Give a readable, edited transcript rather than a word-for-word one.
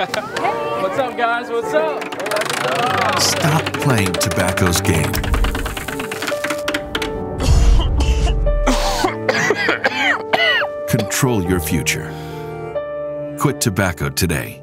What's up, guys? What's up? Stop playing tobacco's game. Control your future. Quit tobacco today.